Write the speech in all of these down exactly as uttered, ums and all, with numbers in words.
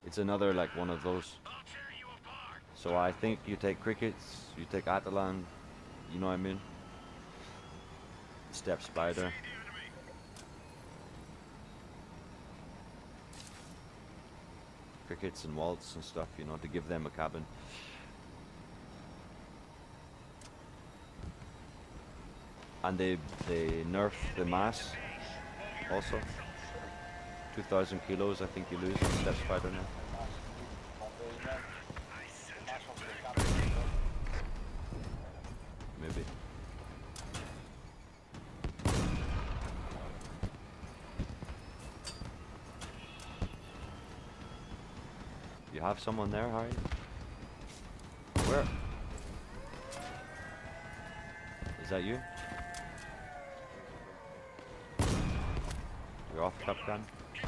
It's another like one of those. So I think you take crickets, you take Atalan, you know what I mean? Step spider. Crickets and waltz and stuff, you know, to give them a cabin. And they they nerf the mass also. Two thousand kilos, I think you lose on step spider now. Maybe. You have someone there, Harry? Where? Is that you? You're off, Capcan?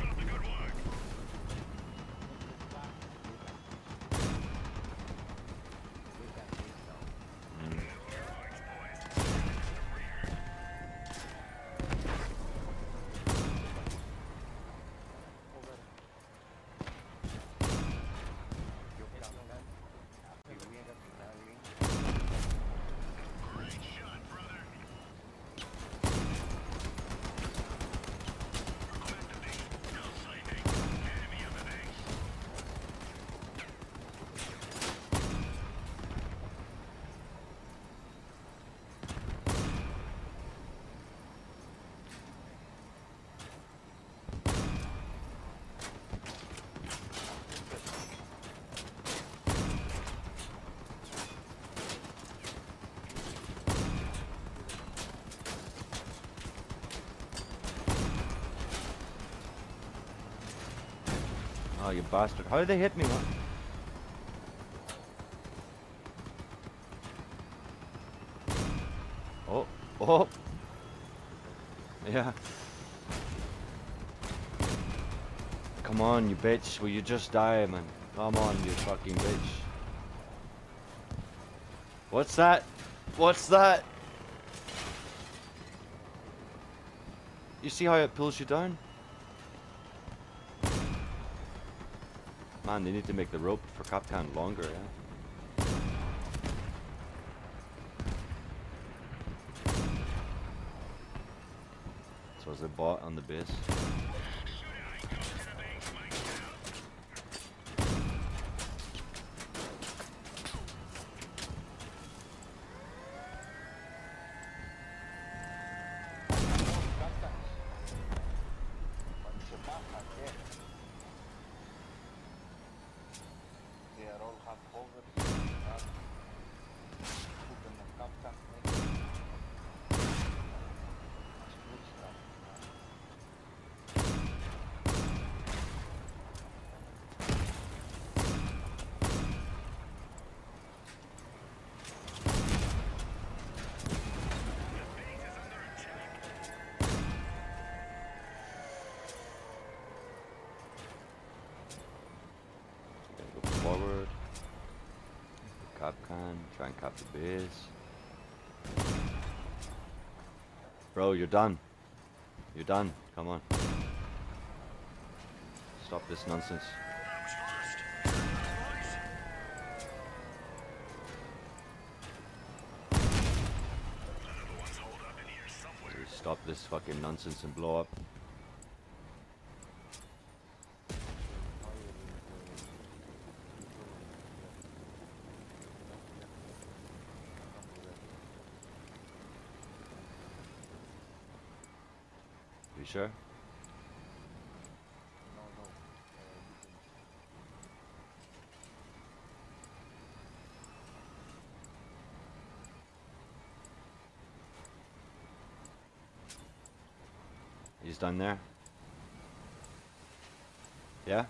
Oh, you bastard. How did they hit me, man? Oh, oh. Yeah. Come on, you bitch. Will you just die, man? Come on, you fucking bitch. What's that? What's that? You see how it pulls you down? Man, they need to make the rope for Capcan longer, yeah? So is the bot on the base? Forward. Capcan, try and cap the base. Bro, you're done. You're done. Come on. Stop this nonsense. Stop this fucking nonsense and blow up. You sure? He's done there. Yeah?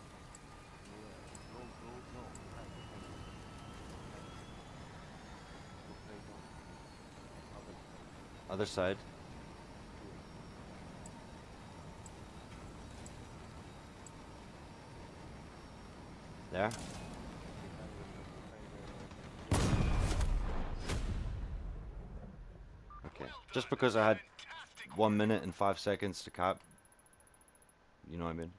Other side. There. Okay. Just because I had one minute and five seconds to cap, you know what I mean?